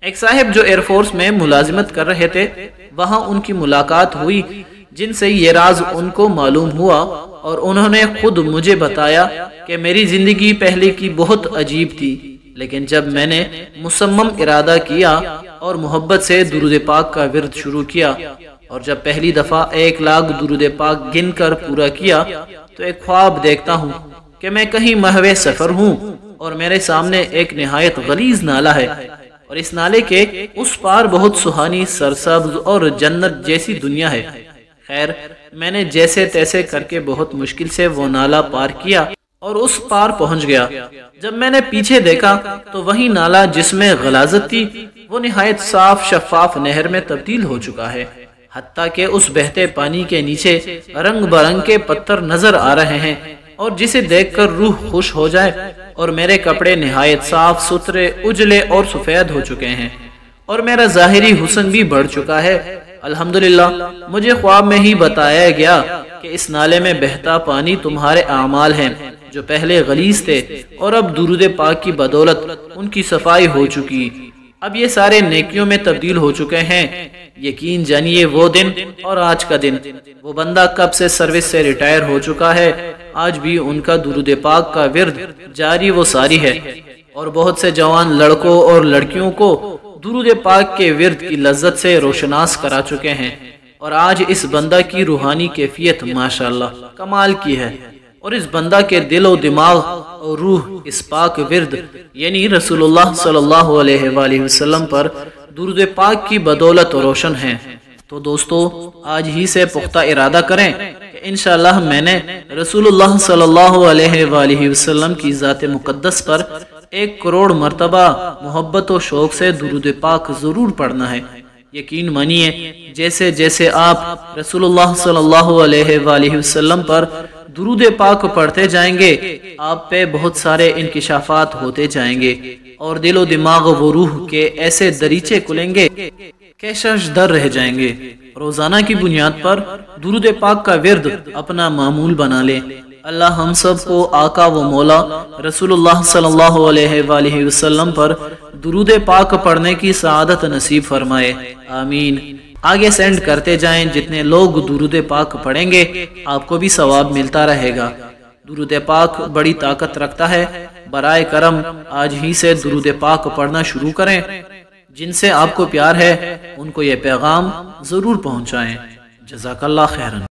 ایک صاحب جو ایئر فورس میں ملازمت کر رہے تھے، وہاں ان کی ملاقات ہوئی جن سے یہ راز ان کو معلوم ہوا، اور انہوں نے خود مجھے بتایا کہ میری زندگی پہلے کی بہت عجیب تھی، لیکن جب میں نے مصمم ارادہ کیا اور محبت سے درود پاک کا ورد شروع کیا، اور جب پہلی دفعہ 1,00,000 درود پاک گن کر پورا کیا تو ایک خواب دیکھتا ہوں کہ میں کہیں محو سفر ہوں اور میرے سامنے ایک نہایت غلیظ نالہ ہے، اور اس نالے کے اس پار بہت سہانی سرسبز اور جنت جیسی دنیا ہے۔ خیر، میں نے جیسے تیسے کر کے بہت مشکل سے وہ نالہ پار کیا اور اس پار پہنچ گیا۔ جب میں نے پیچھے دیکھا تو وہی نالہ جس میں غلاظت تھی وہ نہایت صاف شفاف نہر میں تبدیل ہو چکا ہے، حتیٰ کہ اس بہتے پانی کے نیچے رنگ برنگ کے پتھر نظر آ رہے ہیں، اور جسے دیکھ کر روح خوش ہو جائے، اور میرے کپڑے نہایت صاف ستھرے اجلے اور سفید ہو چکے ہیں، اور میرا ظاہری حسن بھی بڑھ چکا ہے۔ الحمدللہ، مجھے خواب میں ہی بتایا گیا کہ اس نالے میں بہتا پانی تمہارے اعمال ہیں جو پہلے غلیظ تھے، اور اب درود پاک کی بدولت ان کی صفائی ہو چکی، اب یہ سارے نیکیوں میں تبدیل ہو چکے ہیں۔ یقین جانیے وہ دن اور آج کا دن، وہ بندہ کب سے سروس سے ریٹائر ہو چکا ہے، آج بھی ان کا درود پاک کا ورد جاری و ساری ہے، اور بہت سے جوان لڑکوں اور لڑکیوں کو درود پاک کے ورد کی لذت سے روشناس کرا چکے ہیں، اور آج اس بندہ کی روحانی کیفیت ماشاءاللہ کمال کی ہے، اور اس بندہ کے دل و دماغ اور روح اس پاک ورد یعنی رسول اللہ صلی اللہ علیہ وآلہ وسلم پر درود پاک کی بدولت روشن ہیں۔ تو دوستو، آج ہی سے پختہ ارادہ کریں کہ انشاءاللہ میں نے رسول اللہ صلی اللہ علیہ وآلہ وسلم کی ذات مقدس پر 1 کروڑ مرتبہ محبت و شوق سے درود پاک ضرور پڑھنا ہے۔ یقین مانیے، جیسے جیسے آپ رسول اللہ صلی اللہ علیہ وآلہ وسلم پر درود پاک پڑھتے جائیں گے، آپ پہ بہت سارے انکشافات ہوتے جائیں گے، اور دل و دماغ و روح کے ایسے دریچے کھلیں گے کہ شش در رہ جائیں گے۔ روزانہ کی بنیاد پر درود پاک کا ورد اپنا معمول بنا لیں۔ اللہ ہم سب کو آقا و مولا رسول اللہ صلی اللہ علیہ وآلہ وسلم پر درود پاک پڑھنے کی سعادت نصیب فرمائے، آمین۔ آگے سینڈ کرتے جائیں، جتنے لوگ درود پاک پڑھیں گے آپ کو بھی ثواب ملتا رہے گا۔ درود پاک بڑی طاقت رکھتا ہے، برائے کرم آج ہی سے درود پاک پڑھنا شروع کریں۔ جن سے آپ کو پیار ہے ان کو یہ پیغام ضرور پہنچائیں۔ جزاک اللہ خیرن۔